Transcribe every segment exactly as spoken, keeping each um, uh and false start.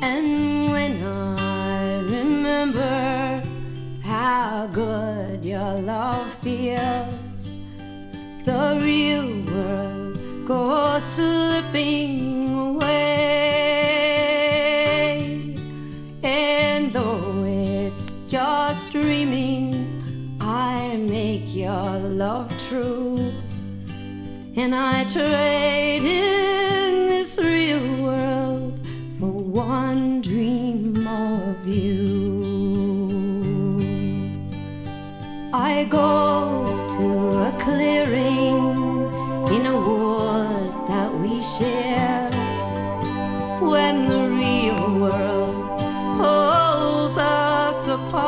And when I remember how good your love feels, the real world goes slipping away. And though it's just dreaming, I make your love true, and I trade in this real world for one dream of you. I go to a clearing in a wood that we share, when the real world pulls us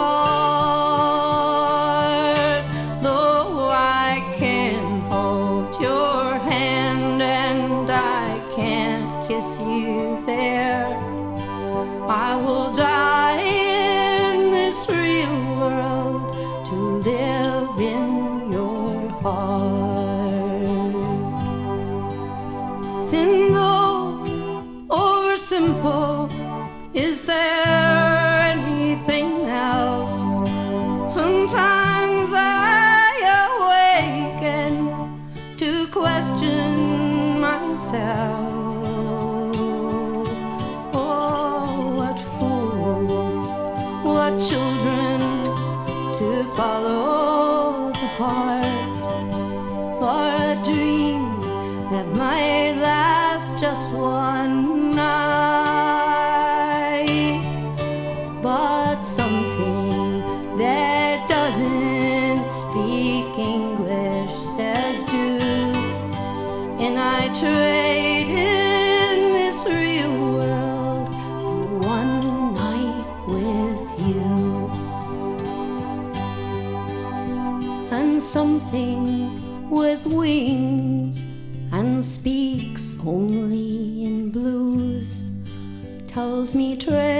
apart. Though I can hold your hand and I can't kiss you there, I will die in this real world to live in your heart. And though over simple, is there anything else? Sometimes I awaken to question myself. Oh, what fools, what children, to follow the heart for a dream that might last just one night. But something that doesn't speak English says do, and I trade in this real world for one night with you. And something with wings and speaks only in blues tells me trade